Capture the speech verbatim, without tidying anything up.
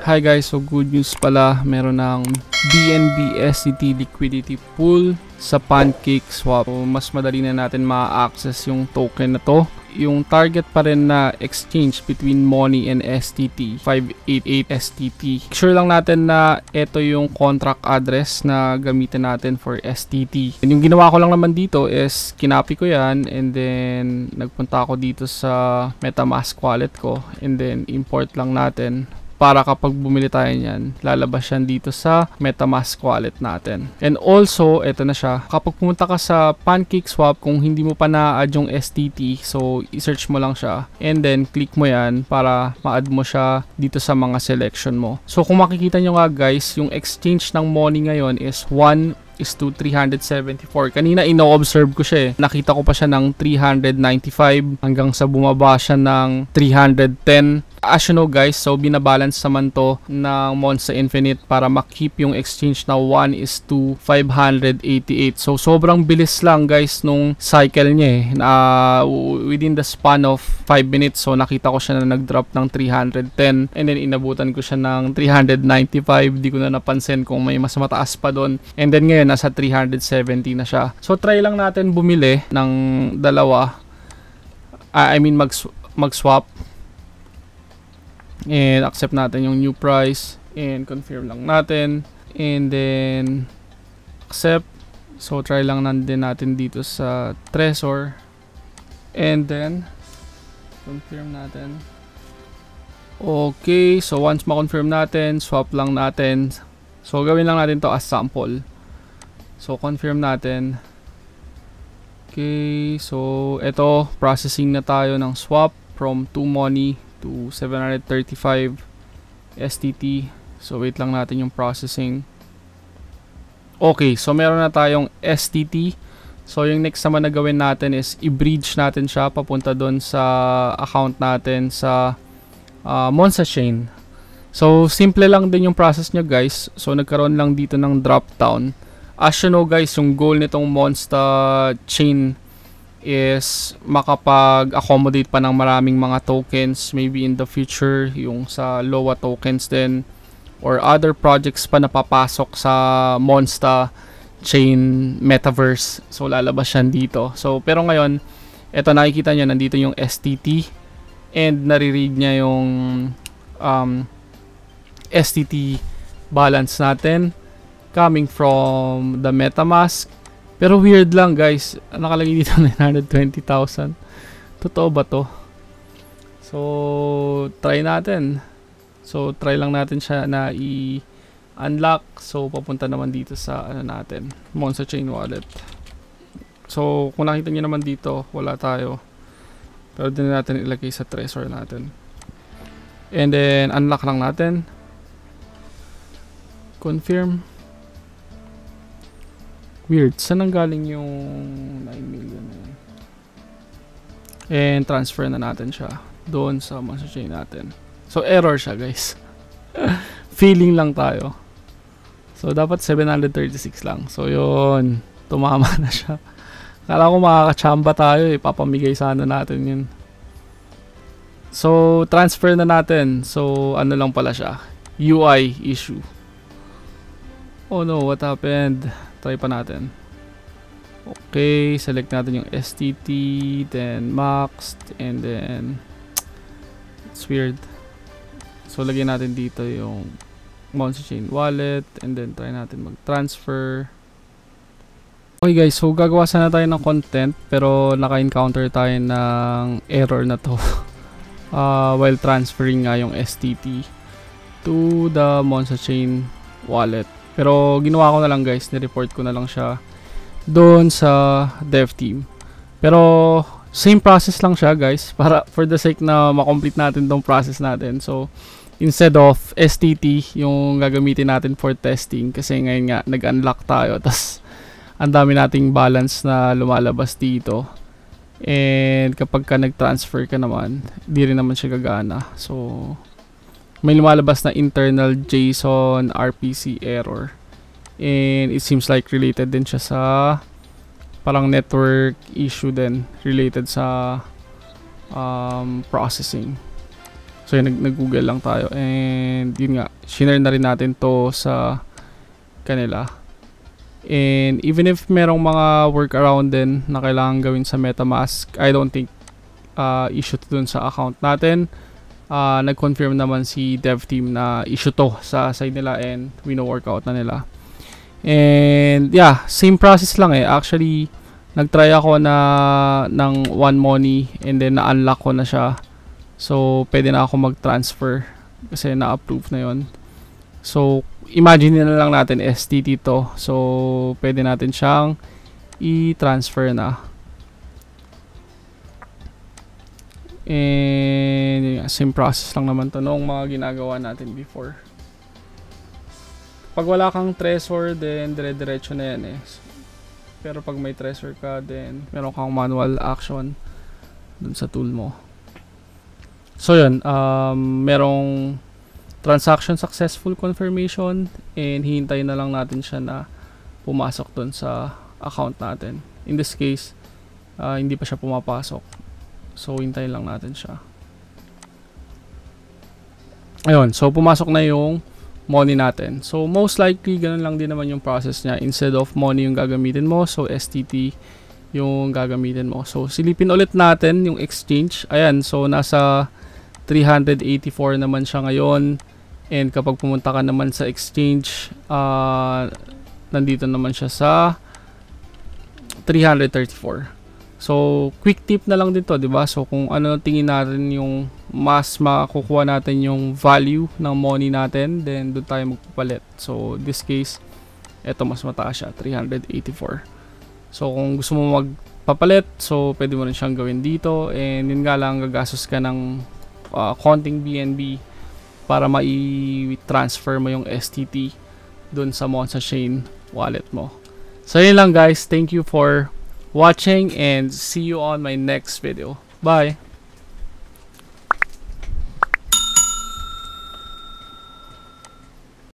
Hi guys, so good news pala, meron ng B N B S T T Liquidity Pool sa Pancakeswap. So, mas madali na natin ma-access yung token na to. Yung target pa rin na exchange between MONI and S T T, five eighty-eight S T T. Sure lang natin na ito yung contract address na gamitin natin for S T T. And yung ginawa ko lang naman dito is kinopy ko yan and then nagpunta ako dito sa MetaMask wallet ko and then import lang natin. Para kapag bumili tayo niyan, lalabas yan dito sa MetaMask wallet natin. And also, eto na siya. Kapag pumunta ka sa Pancakeswap, kung hindi mo pa na-add yung S T T, so i-search mo lang siya. And then, click mo yan para ma-add mo siya dito sa mga selection mo. So, kung makikita nyo nga guys, yung exchange ng MONI ngayon is one is to three hundred seventy-four. Kanina ino-observe ko siya eh. Nakita ko pa siya ng three hundred ninety-five hanggang sa bumaba siya ng three hundred ten. As you know guys, so binabalance naman to ng Monsta Infinite para makip yung exchange na one is to five hundred eighty-eight. So sobrang bilis lang guys nung cycle niya eh. Uh, within the span of five minutes, so nakita ko siya na nag-drop ng three hundred ten and then inabutan ko siya ng three hundred ninety-five. Di ko na napansin kung may mas mataas pa doon. And then ngayon nasa three hundred seventy na siya. So try lang natin bumili ng dalawa. Uh, I mean mag mag-swap. And accept natin yung new price and confirm lang natin and then accept. So try lang din natin dito sa Trezor and then confirm natin. Okay, so once ma-confirm natin, swap lang natin. So gawin lang natin to as sample. So confirm natin. Okay, so ito processing na tayo ng swap from two MONI to seven hundred thirty-five S T T. So wait lang natin yung processing. Okay, so meron na tayong S T T. So yung next naman na gawin natin is i-bridge natin siya papunta doon sa account natin sa uh, Monsta Chain. So simple lang din yung process nyo guys. So nagkaroon lang dito ng drop down. As you know guys, yung goal nitong Monsta Chain is makapag-accommodate pa ng maraming mga tokens maybe in the future, yung sa L O A tokens din or other projects pa na papasok sa Monsta Chain Metaverse. So lalabas yan dito. So pero ngayon, eto nakikita nyo, nandito yung S T T and nare-read niya yung um, S T T balance natin coming from the MetaMask. Pero weird lang guys, nakalagay dito nine hundred twenty thousand. Totoo ba to? So try natin. So try lang natin siya na i-unlock. So papunta naman dito sa ano natin, Monsta Chain wallet. So kung nakita niyo naman dito, wala tayo. Pero din natin ilagay sa Trezor natin. And then unlock lang natin. Confirm. Weird. Saan ang galing yung nine million na yun? And transfer na natin siya doon sa Monsta Chain natin. So error siya guys. Feeling lang tayo. So dapat seven hundred thirty-six lang. So yun. Tumama na siya. Kala ko makakachamba tayo. Ipapamigay sana natin yun. So transfer na natin. So ano lang pala siya. U I issue. Oh no, what happened? Try pa natin. Okay, select natin yung S T T, then maxed, and then it's weird. So lagyan natin dito yung Monsta Chain wallet, and then try natin mag-transfer. Okay guys, so gagawa sana tayo ng content, pero naka-encounter tayo ng error na to uh, while transferring nga yung S T T to the Monsta Chain wallet. Pero ginawa ko na lang guys, ni-report ko na lang siya doon sa dev team. Pero same process lang siya guys, para for the sake na makomplete natin tong process natin. So instead of S T T yung gagamitin natin for testing, kasi ngayon nga nag-unlock tayo, tas ang dami nating balance na lumalabas dito. And kapag ka nag-transfer ka naman, di rin naman siya gagana. So may lumalabas na internal J-SON R P C Error. And it seems like related din siya sa parang network issue din related sa um, processing. So yun, nag-google lang tayo. And yun nga, shinare na rin natin to sa kanila. And even if merong mga workaround din na kailangan gawin sa MetaMask, I don't think uh, issue to dun sa account natin. Uh, nag-confirm naman si dev team na issue to sa side nila and wino-workout na nila. And yeah, same process lang eh. Actually, nag-try ako na ng one MONI and then na-unlock ko na siya. So, pwede na ako mag-transfer kasi na-approve na yon. So, imagine na lang natin S T T to. So, pwede natin siyang i-transfer na. And, same process lang naman to nung mga ginagawa natin before. Pag wala kang Trezor, then dire-diretso na yan eh. Pero pag may Trezor ka, then meron kang manual action dun sa tool mo. So yun, um, merong transaction successful confirmation and hihintay na lang natin siya na pumasok dun sa account natin. In this case, uh, hindi pa siya pumapasok. So hintayin lang natin siya. Ayun, so pumasok na yung MONI natin. So most likely, ganun lang din naman yung process niya. Instead of MONI yung gagamitin mo, so S T T yung gagamitin mo. So silipin ulit natin yung exchange. Ayan, so nasa three hundred eighty-four naman siya ngayon, and kapag pumunta ka naman sa exchange, uh, nandito naman siya sa three hundred thirty-four. So quick tip na lang dito, di ba? So kung ano tingin natin yung mas makukuha natin yung value ng MONI natin, then doon tayo magpapalit. So this case, eto mas mataas siya, three hundred eighty-four. So kung gusto mo magpapalit, so pwede mo rin siyang gawin dito, and yun nga lang, gagastos ka ng Uh, konting B N B para mai-transfer mo yung S T T dun sa Monsta Chain wallet mo. So yun lang guys, thank you for watching and see you on my next video. Bye!